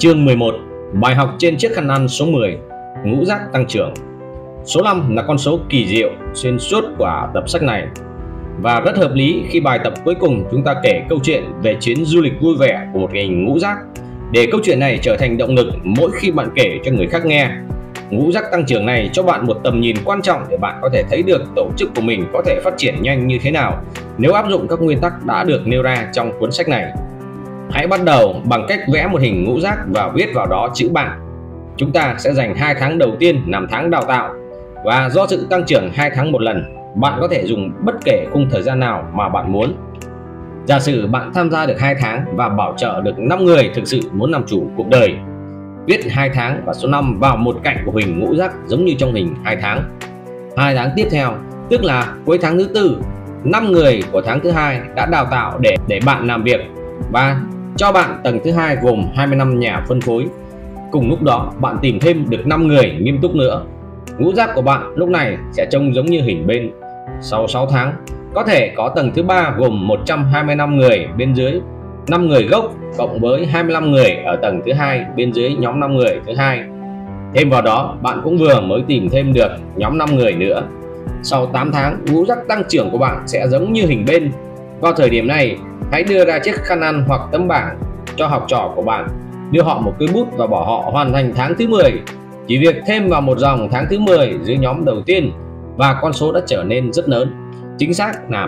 Chương 11. Bài học trên chiếc khăn ăn số 10. Ngũ giác tăng trưởng. Số 5 là con số kỳ diệu xuyên suốt của tập sách này, và rất hợp lý khi bài tập cuối cùng chúng ta kể câu chuyện về chuyến du lịch vui vẻ của một hình ngũ giác, để câu chuyện này trở thành động lực mỗi khi bạn kể cho người khác nghe. Ngũ giác tăng trưởng này cho bạn một tầm nhìn quan trọng để bạn có thể thấy được tổ chức của mình có thể phát triển nhanh như thế nào nếu áp dụng các nguyên tắc đã được nêu ra trong cuốn sách này. Hãy bắt đầu bằng cách vẽ một hình ngũ giác và viết vào đó chữ bạn. Chúng ta sẽ dành 2 tháng đầu tiên làm tháng đào tạo, và do sự tăng trưởng 2 tháng một lần, bạn có thể dùng bất kể khung thời gian nào mà bạn muốn. Giả sử bạn tham gia được 2 tháng và bảo trợ được 5 người thực sự muốn làm chủ cuộc đời. Viết 2 tháng và số 5 vào một cạnh của hình ngũ giác giống như trong hình 2 tháng. 2 tháng tiếp theo, tức là cuối tháng thứ 4, 5 người của tháng thứ 2 đã đào tạo để bạn làm việc và cho bạn tầng thứ 2 gồm 25 nhà phân phối. Cùng lúc đó, bạn tìm thêm được 5 người nghiêm túc nữa. Ngũ giác của bạn lúc này sẽ trông giống như hình bên. Sau 6 tháng, có thể có tầng thứ 3 gồm 125 người bên dưới 5 người gốc cộng với 25 người ở tầng thứ 2 bên dưới nhóm 5 người thứ hai. Thêm vào đó, bạn cũng vừa mới tìm thêm được nhóm 5 người nữa. Sau 8 tháng, ngũ giác tăng trưởng của bạn sẽ giống như hình bên. Vào thời điểm này, hãy đưa ra chiếc khăn ăn hoặc tấm bảng cho học trò của bạn, đưa họ một cây bút và bảo họ hoàn thành tháng thứ 10. Chỉ việc thêm vào một dòng tháng thứ 10 dưới nhóm đầu tiên và con số đã trở nên rất lớn, chính xác là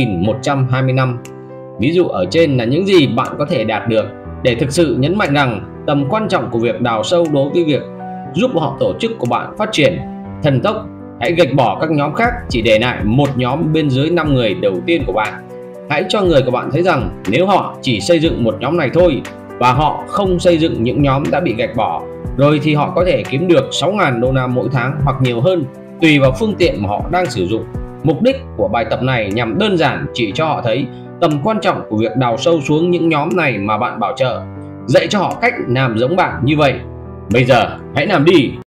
3125. Ví dụ ở trên là những gì bạn có thể đạt được để thực sự nhấn mạnh rằng tầm quan trọng của việc đào sâu đối với việc giúp họ tổ chức của bạn phát triển thần tốc. Hãy gạch bỏ các nhóm khác, chỉ để lại một nhóm bên dưới 5 người đầu tiên của bạn. Hãy cho người của bạn thấy rằng nếu họ chỉ xây dựng một nhóm này thôi và họ không xây dựng những nhóm đã bị gạch bỏ rồi, thì họ có thể kiếm được 6.000 đô la mỗi tháng hoặc nhiều hơn, tùy vào phương tiện mà họ đang sử dụng. Mục đích của bài tập này nhằm đơn giản chỉ cho họ thấy tầm quan trọng của việc đào sâu xuống những nhóm này mà bạn bảo trợ, dạy cho họ cách làm giống bạn như vậy. Bây giờ hãy làm đi!